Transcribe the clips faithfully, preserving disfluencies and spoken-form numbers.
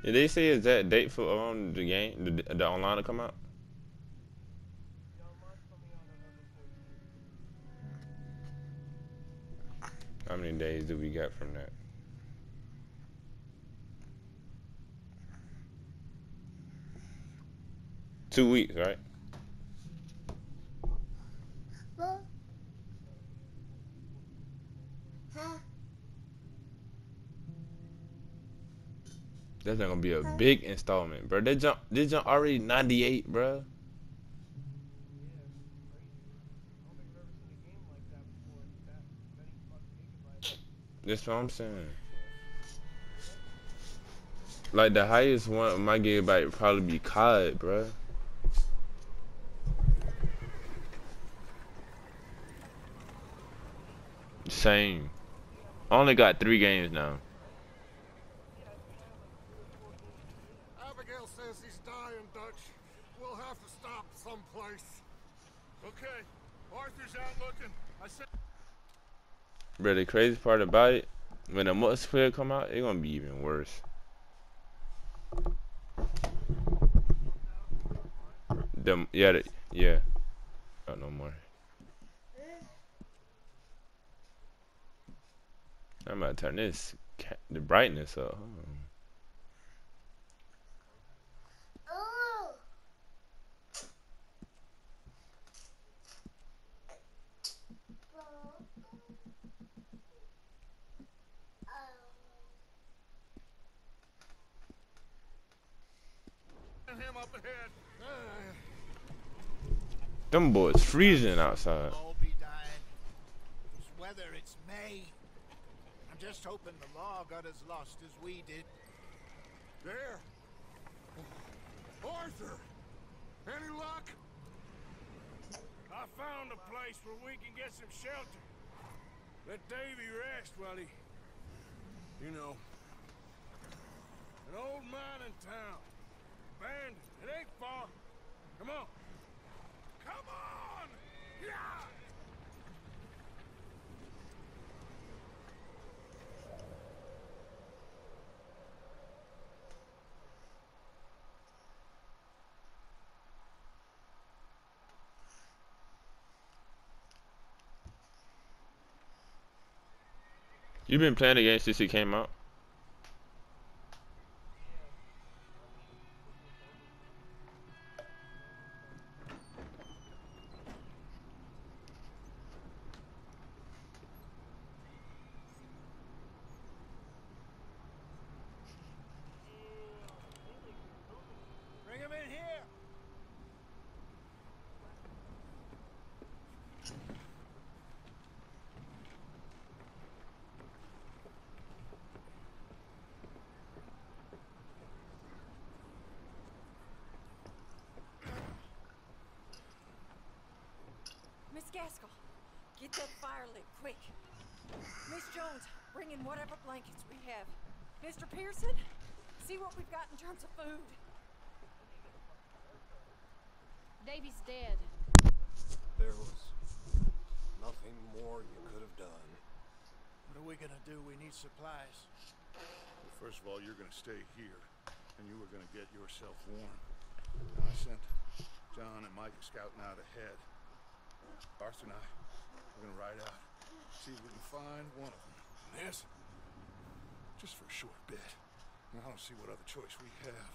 Did they say is that date for um the game, the, the online to come out? How many days do we got from that? Two weeks, right? That's not gonna be a big installment, bro. They jump, they jump already ninety-eight, bro. That's what I'm saying. Like the highest one of my gigabyte would probably be C O D, bro. Same. I only got three games now. Abigail says he's dying, Dutch. We'll have to stop someplace. Okay, Arthur's out looking. I said. Bro, the crazy part about it, when the multiplayer come out, it's gonna be even worse. The yeah, the, yeah. Oh, no more. I'm about to turn this the brightness up. Hold on. Him up ahead. Them boys freezing outside. All be dying. It's weather, it's May. I'm just hoping the law got as lost as we did. There. Arthur. Any luck? I found a place where we can get some shelter. Let Davy rest while he, you know, an old mining town. Abandoned. It ain't far. Come on. Come on! Yeah! You been playing the game since it came out? Bring him in here. Miss Gaskell, get that fire lit, quick. Miss Jones, bring in whatever blankets we have. Mister Pearson, see what we've got in terms of food. Davy's dead. There was nothing more you could have done. What are we gonna do? We need supplies. Well, first of all, you're gonna stay here, and you were gonna get yourself warm. Now, I sent John and Mike scouting out ahead. Arthur and I are gonna ride out, see if we can find one of them. And this, just for a short bit. And I don't see what other choice we have.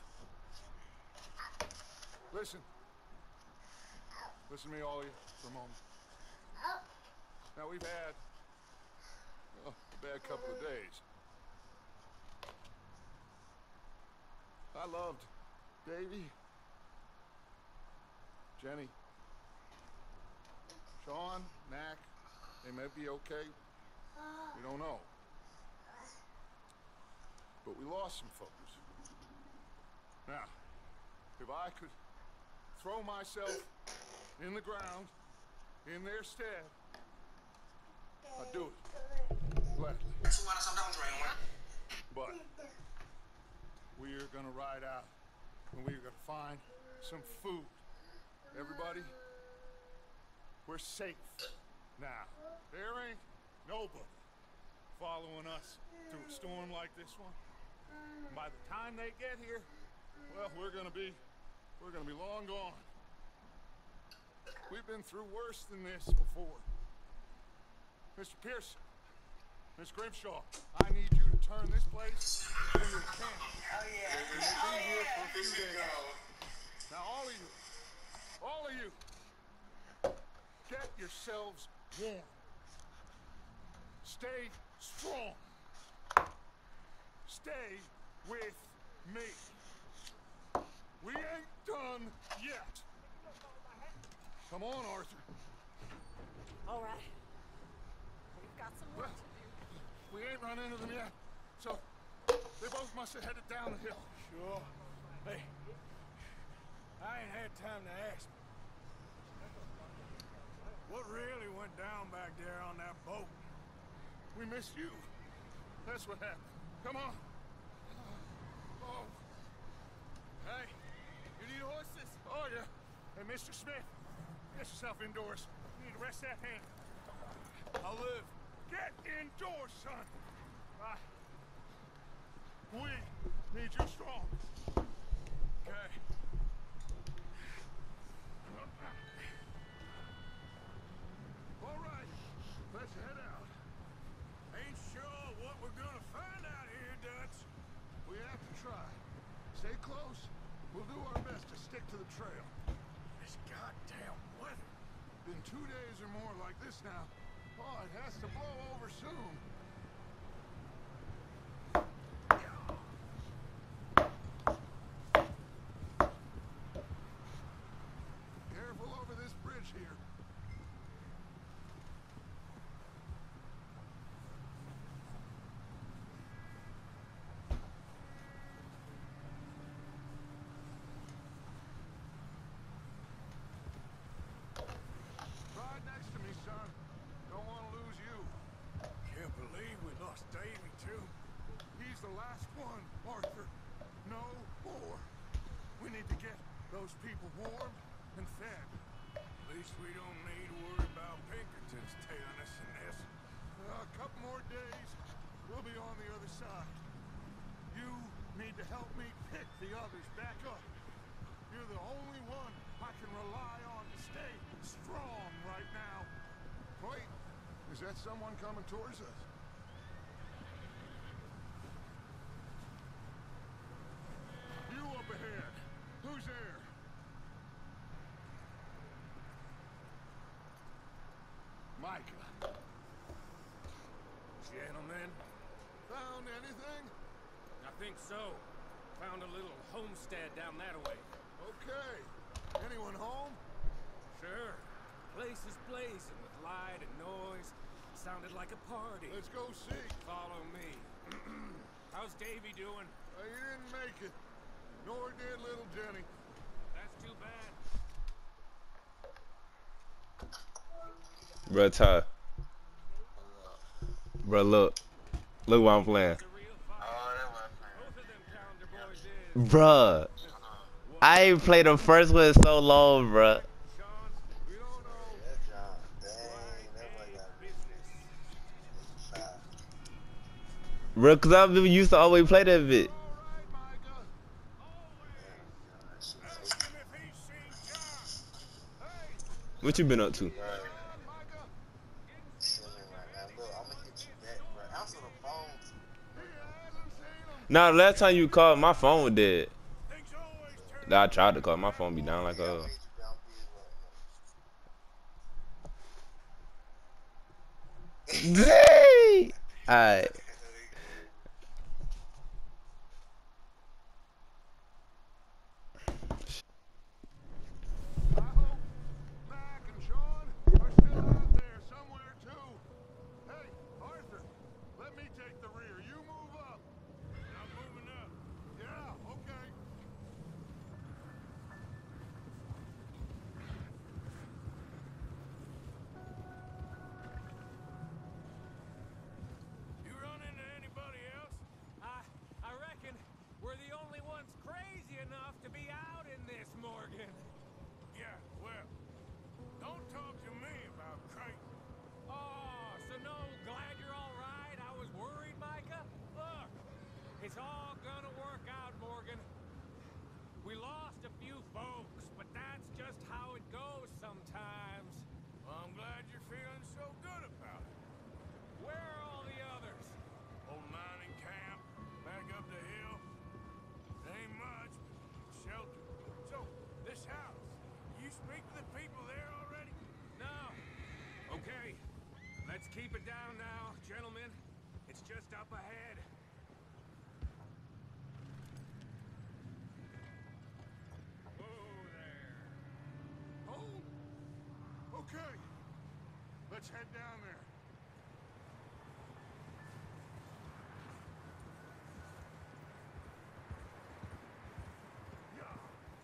Listen. Listen to me, all of you, for a moment. Now, we've had well, a bad couple of days. I loved Davy, Jenny, Sean, Mac. They may be okay. We don't know. But we lost some folks. Now, if I could throw myself in the ground in their stead, I'd do it. Gladly. But we're gonna ride out and we're gonna find some food. Everybody, we're safe now. There ain't nobody following us through a storm like this one. By the time they get here, well, we're gonna be, we're gonna be long gone. We've been through worse than this before. Mister Pearson, Miss Grimshaw, I need you to turn this place into a camp. Oh yeah. We're gonna be here for a few days. Now, all of you, all of you, get yourselves warm. Stay strong. Stay with me. We ain't done yet. Come on, Arthur. All right. We've got some work to do. We ain't run into them yet, so they both must have headed down the hill. Sure. Hey, I ain't had time to ask. What really went down back there on that boat? We missed you. That's what happened. Come on. Oh. Hey, you need horses? Oh, yeah. Hey, Mister Smith, get yourself indoors. You need to rest that hand. I'll live. Get indoors, son. Uh, we need you strong. Okay. All right, let's head out. Ain't sure what we're gonna find out here, Dutch. We have to try. Stay close. We'll do our best to stick to the trail. This goddamn weather. Been two days or more like this now. Oh, it has to blow over soon. Careful over this bridge here. Ride next to me, son. Don't want to lose you. Can't believe we lost Davy, too. He's the last one, Arthur. No more. We need to get those people warm and fed. At least we don't need to worry about Pinkertons tailing us in this. Uh, a couple more days, we'll be on the other side. You need to help me pick the others back up. You're the only one I can rely on to stay strong right now. Wait, is that someone coming towards us? You up ahead. Who's there? Micah. Gentlemen, found anything? I think so. Found a little homestead down that way. Okay. Anyone home? Sure. Place is blazing with light and noise. Sounded like a party. Let's go see. Follow me. How's Davy doing? Uh, he didn't make it. Nor did little Jenny. That's too bad. Bruh, Ty. Bruh, look. Look what I'm playing. It's a real fight. Oh, that was Both of them calendar boys is. Bruh. I ain't played the first one in so long, bruh. Sean, We don't know. that John. Dang, why that boy ain't got business? shot. Bruh, cause I remember you used to always play that bit. All right, Micah. Always. Ask him if he's seen John. Hey, What you been up to? Bro, John, Micah. chilling right now. Look, I'm gonna hit you back, bro. Answer the phone. He hasn't seen him. Nah, the last time you called, my phone was dead. Things always turn Nah, I tried to call, my phone be down like Yeah, a. I'll hit you down for Dang! Alright. I hope Mac and Sean are still out there somewhere too. Hey, Arthur, let me take the rear. You move up. I'm moving up. Yeah, okay. You run into anybody else? I, I reckon we're the only ones crazy enough to be out in this, Morgan. Yeah, well, don't talk to me about crazy. Oh, so no, glad you're all right. I was worried, Micah. Look, it's all good. just up ahead. Oh, there. Hold. Okay. Let's head down there. Yeah.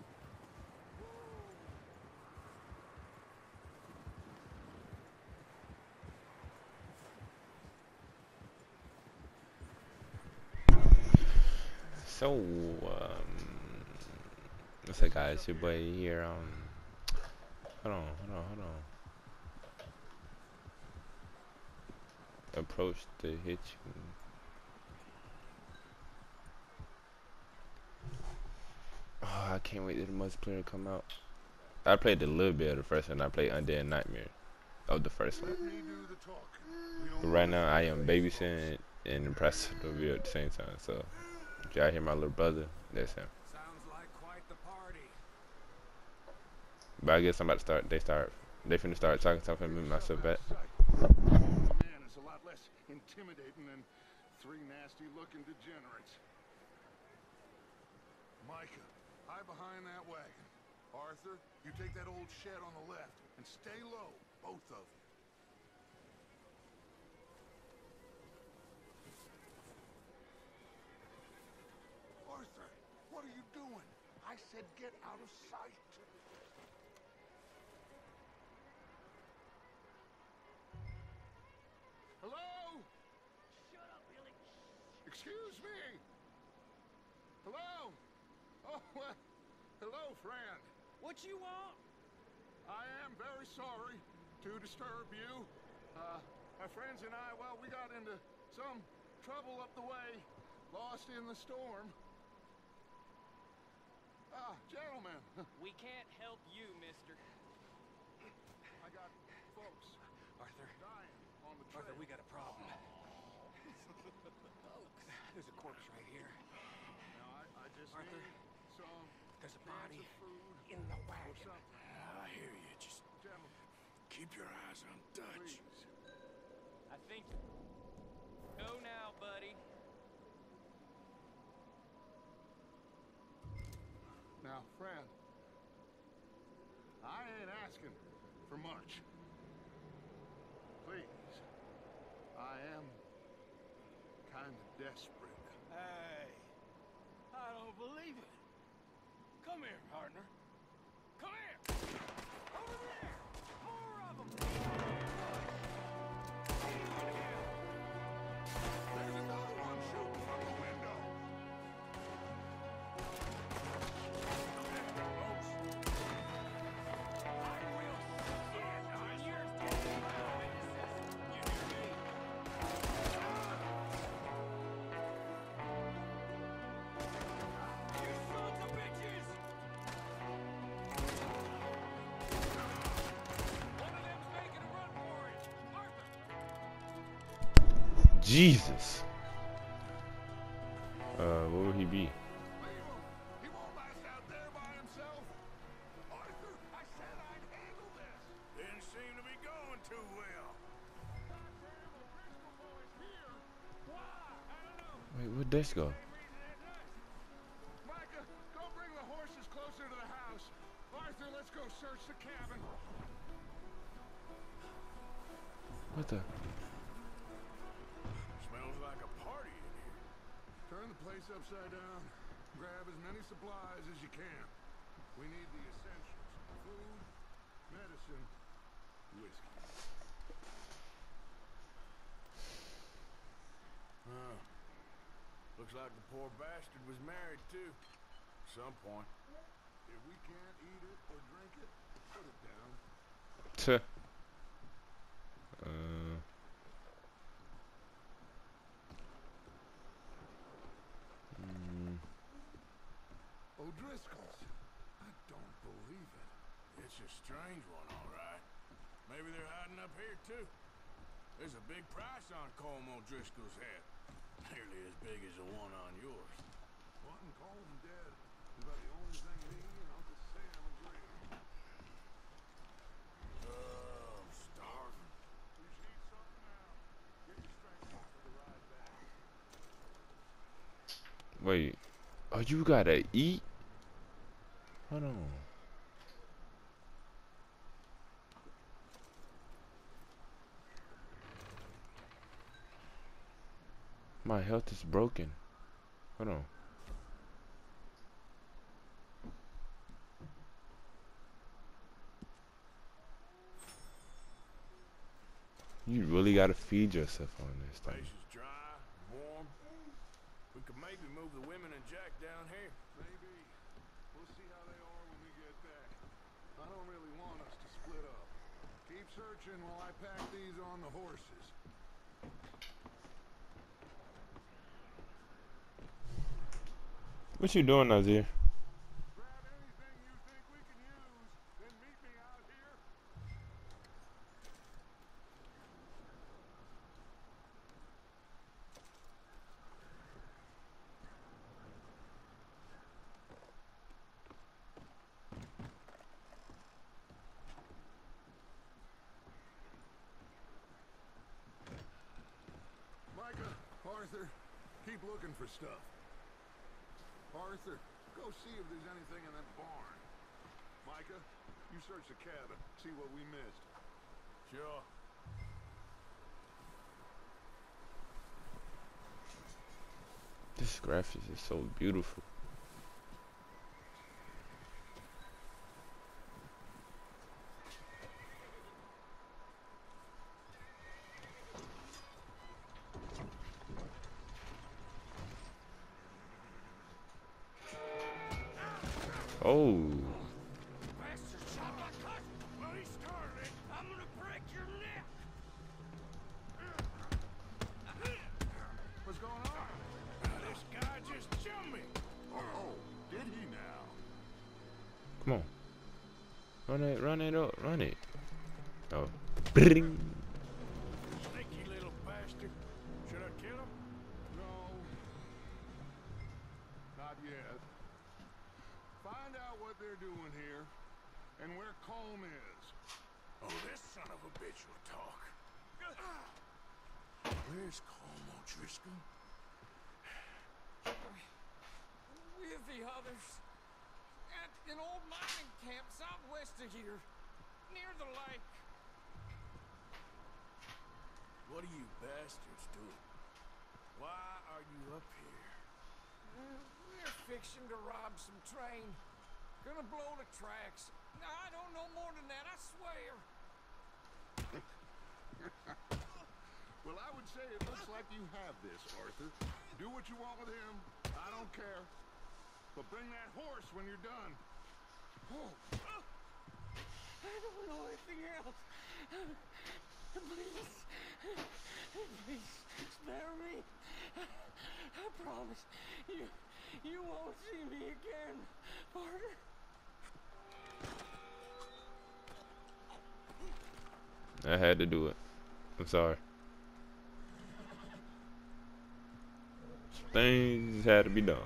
So, um, what's up, guys? Your boy here. Um, hold on, hold on, hold on. Approach the hitch. Oh, I can't wait till the multiplayer come out. I played a little bit of the first one. I played Undead Nightmare of the first one. Let me do the talking. We don't But right wanna now, I fight am these babysitting and impressed with the video at the same time. So, if y'all hear my little brother, that's him. Sounds like quite the party. But I guess I'm about to start. They start. They finna start talking something with myself back. Man is a lot less intimidating than three nasty-looking degenerates. Micah, hide behind that wagon. Arthur, you take that old shed on the left and stay low, both of you. Arthur, what are you doing? I said get out of sight. Hello? Shut up, Billy. Excuse me. Hello? Oh, well, hello, friend. What you want? I am very sorry to disturb you. Uh, my friends and I, well, we got into some trouble up the way, lost in the storm. Ah, gentlemen, We can't help you, mister. I got folks Arthur, dying on the trail. Arthur, we got a problem. There's a corpse right here. Now, I, I just Arthur, need some there's a cans body of food in the or wagon. something. I hear you. Just Gentlemen, keep your eyes on Dutch. please. I think. Go now, buddy. Now, friend, I ain't asking for much. Please, I am kind of desperate. Hey, I don't believe it. Come here, partner. Come here. Over there. More of them. There's another one shooting from the window. Jesus. Uh, where would he be? Leave him. He won't last out there by himself. Arthur, I said I'd handle this. Didn't seem to be going too well. Goddamn O'Driscoll boys here. Why? I don't know. Wait, where'd this go? Micah, go bring the horses closer to the house. Arthur, let's go search the cabin. What the? Smells like a party in here. Turn the place upside down. Grab as many supplies as you can. We need the essentials. Food, medicine, whiskey. Huh. Looks like the poor bastard was married too. At some point. If we can't eat it or drink it, put it down. Tuh. Uh. Mm, O'Driscoll's. I don't believe it. It's a strange one, all right. Maybe they're hiding up here too. There's a big price on Colm O'Driscoll's head. Nearly as big as the one on yours. Wanting Colm dead is about the only thing me and Uncle Sam agree on. Oh, I'm starving. You should eat something now. Get your strength back for the ride back. Wait. Oh, you gotta eat? Hold on. My health is broken. Hold on. You really gotta feed yourself on this thing. Place is dry, warm. We could maybe move the women and Jack down here. Maybe. We'll see how they are when we get back. I don't really want us to split up. Keep searching while I pack these on the horses. What you doing, Nazir? Grab anything you think we can use, then meet me out here. Micah, Arthur, keep looking for stuff. Arthur, go see if there's anything in that barn. Micah, you search the cabin, see what we missed. Sure. This graphics is so beautiful. Oh. Bastard shot my cousin. Well, he started it. I'm gonna break your neck. What's going on? This guy just jumped me. Oh, did he now? Come on. Run it, run it up, run it. Oh. Bring. Sneaky little bastard. Should I kill him? No. Not yet. Find out what they're doing here, and where Colm is. Oh, this son of a bitch will talk. Where's Colm O'Driscoll? With the others. At an old mining camp southwest of here. Near the lake. What are you bastards doing? Why are you up here? Uh, we're fixing to rob some train. Gonna blow the tracks. No, I don't know more than that, I swear. Well, I would say it looks like you have this, Arthur. Do what you want with him. I don't care. But bring that horse when you're done. Oh. I don't know anything else. Please. Please, spare me. I promise you, you won't see me again, Arthur. I had to do it. I'm sorry. Things had to be done.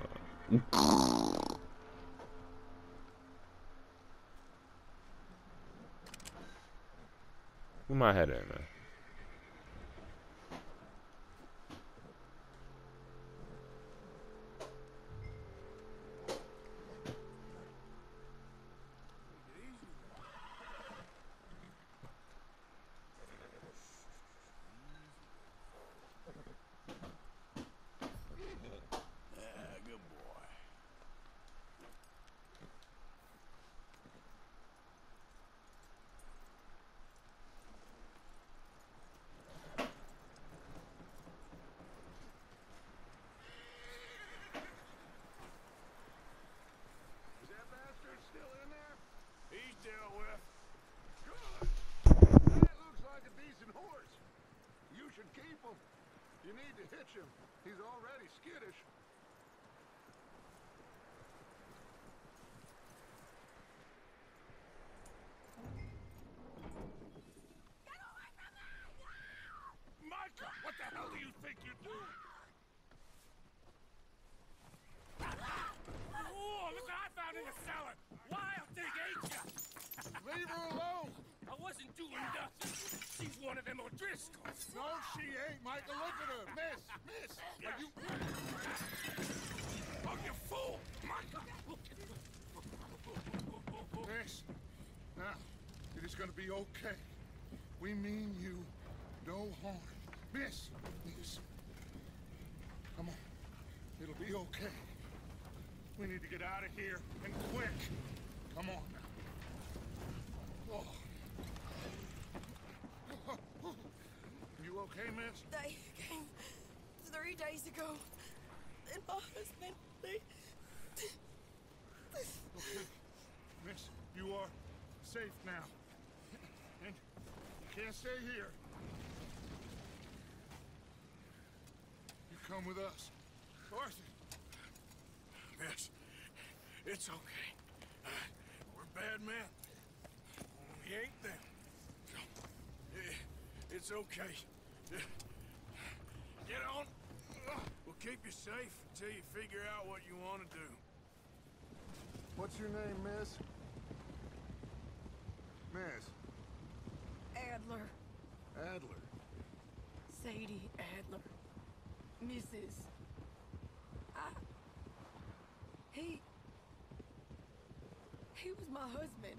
Who might have that, man? Ah, good boy. Is that bastard still in there? He's dealt with. Good. That looks like a decent horse. You should keep him. You need to hitch him. He's already skittish. Micah, what the hell do you think you're doing? Oh, look what I found in the cellar. Wild thing, ain't ya? Leave her alone. I wasn't doing nothing. She's one of them O'Driscolls. No, she ain't, Michael. Look at her. Miss, miss. Are you... fool! Miss, now, it is gonna be okay. We mean you no harm. Miss, miss. Come on. It'll be okay. We need to get out of here, and quick. Come on now. Oh. You okay, miss? They came three days ago. And my husband, they... Okay. Miss, you are safe now. And you can't stay here. You come with us. Arthur. Miss, it's okay. Uh, we're bad men. We ain't them. It's okay. Get on. We'll keep you safe until you figure out what you want to do. What's your name, miss? Miss. Adler. Adler. Sadie Adler. Missus I... He... He was my husband.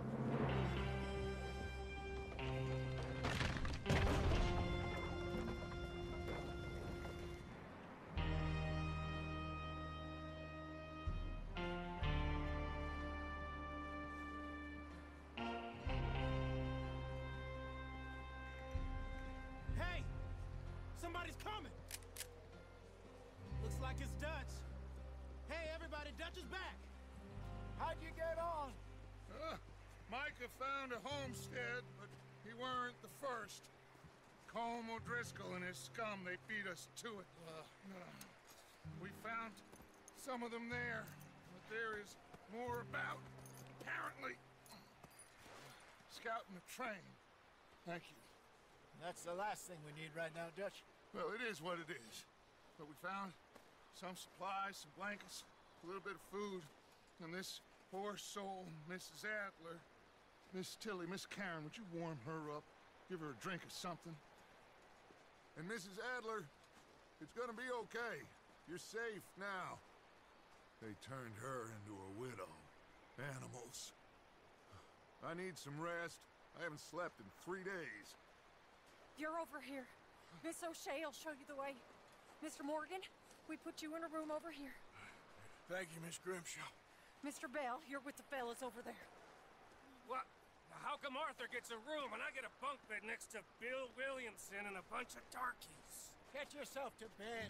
Hey! Somebody's coming! Looks like it's Dutch. Hey, everybody, Dutch is back! How'd you get on? Uh, Micah found a homestead, but he weren't the first. Colm O'Driscoll and his scum, they beat us to it. Uh, we found some of them there, but there is more about, apparently. Scouting the train. Thank you. That's the last thing we need right now, Dutch. Well, it is what it is. But we found some supplies, some blankets, a little bit of food, and this poor soul, Missus Adler, Miss Tilly, Miss Karen, would you warm her up? Give her a drink or something? And Missus Adler, it's gonna be okay. You're safe now. They turned her into a widow. Animals. I need some rest. I haven't slept in three days. You're over here. Miss O'Shea will show you the way. Mister Morgan, we put you in a room over here. Thank you, Miss Grimshaw. Mister Bell, you're with the fellas over there. What? How come Arthur gets a room and I get a bunk bed next to Bill Williamson and a bunch of darkies? Get yourself to bed.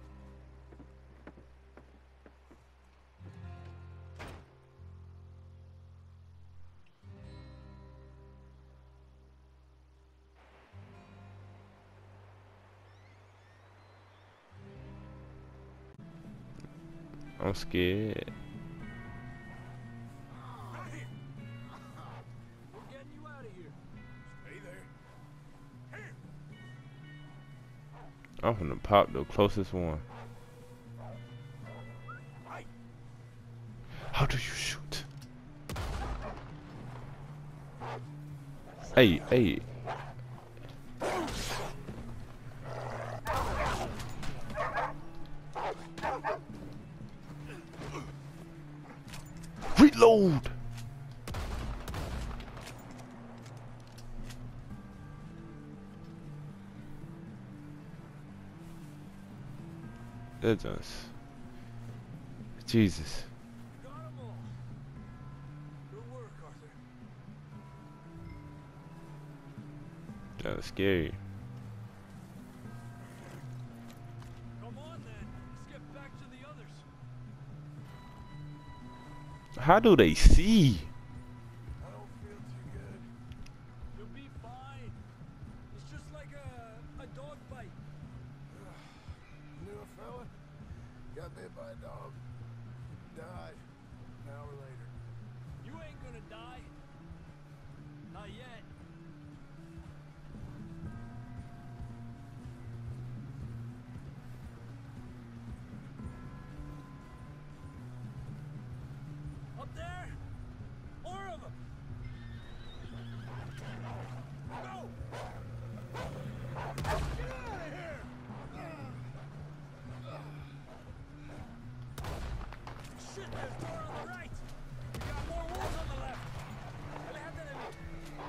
I'm scared. We're getting you out of here. Stay there. Here. I'm gonna pop the closest one. Right. How do you shoot? Hey, hey. Reload! That does. Jesus. Got 'em all. Good work, Arthur. That was scary. Come on then. Let's get back to the others. How do they see? I don't feel too good. You'll be fine. It's just like a, a dog bite. Knew a fella? Got bit by a dog. Died. An hour later. You ain't gonna die. Not yet. Up there? More of them. Go! Get out of here!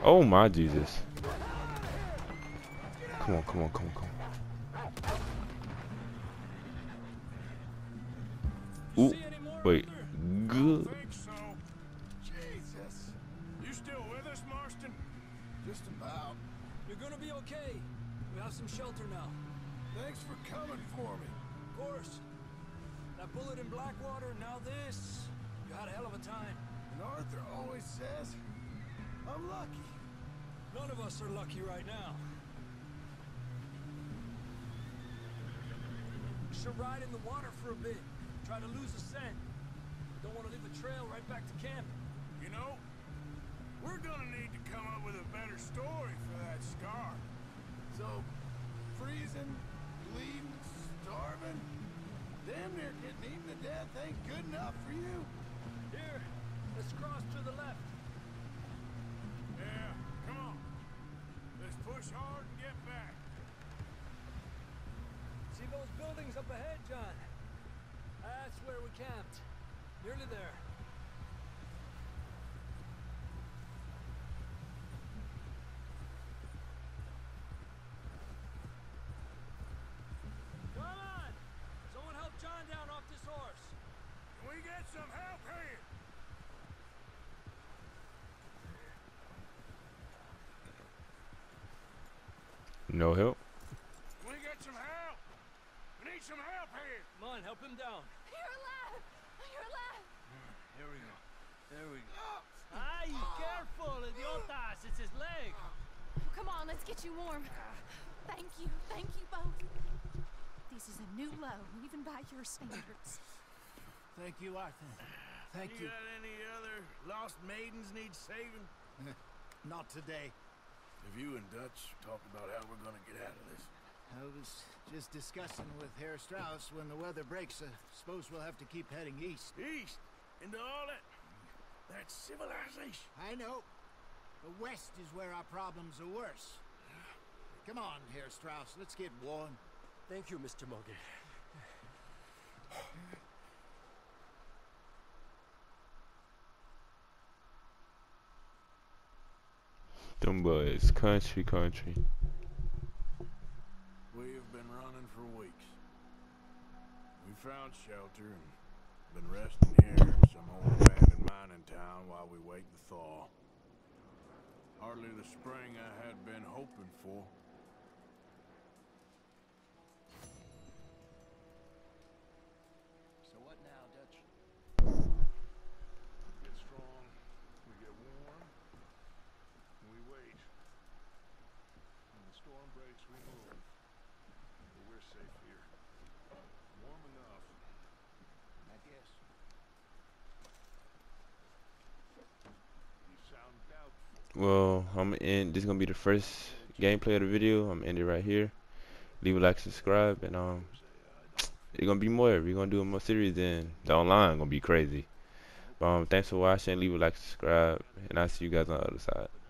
Oh my Jesus. Come on, come on, come on, come on. Ooh, wait. Good. Think so. Jesus. You still with us, Marston? Just about. You're gonna be okay. We have some shelter now. Thanks for coming for me. Of course. That bullet in Blackwater, now this. You had a hell of a time. And Arthur always says, I'm lucky. None of us are lucky right now. We should ride in the water for a bit. Try to lose the scent. Don't want to leave a trail right back to camp. You know, we're gonna need to come up with a better story for that scar. So, freezing, bleeding, starving, damn near getting eaten to death ain't good enough for you? Here, let's cross to the left. Yeah, come on. Let's push hard and get back. See those buildings up ahead, John? That's where we camped. Nearly there. Come on! Someone help John down off this horse. Can we get some help here? No help. Can we get some help? We need some help here. Come on, help him down. You're alive! You're alive! Here we go. There we go. Ay, careful, idiotas! It's his leg. Come on, let's get you warm. Thank you, thank you both. This is a new low, even by your standards. Thank you, Arthur. Thank You you. got any other lost maidens need saving? Not today. Have you and Dutch talked about how we're gonna get out of this? I was just discussing with Herr Strauss when the weather breaks. I suppose we'll have to keep heading east. East? Into all that... that civilization? I know. The west is where our problems are worse. Come on, Herr Strauss. Let's get warm. Thank you, Mister Morgan. Them boys, country, country. We have been running for weeks. We found shelter and been resting here in some old abandoned mining town while we wait to thaw. Hardly the spring I had been hoping for. So what now, Dutch? We get strong, we get warm, and we wait. When the storm breaks, we move. But we're safe here. Warm enough. I guess. You sound doubtful. Well, I'm in. This is gonna be the first gameplay of the video. I'm ending right here. Leave a like, subscribe, and um, it's gonna be more. We're gonna do a more series, and the online gonna be crazy. But, um, thanks for watching. Leave a like, subscribe, and I'll see you guys on the other side.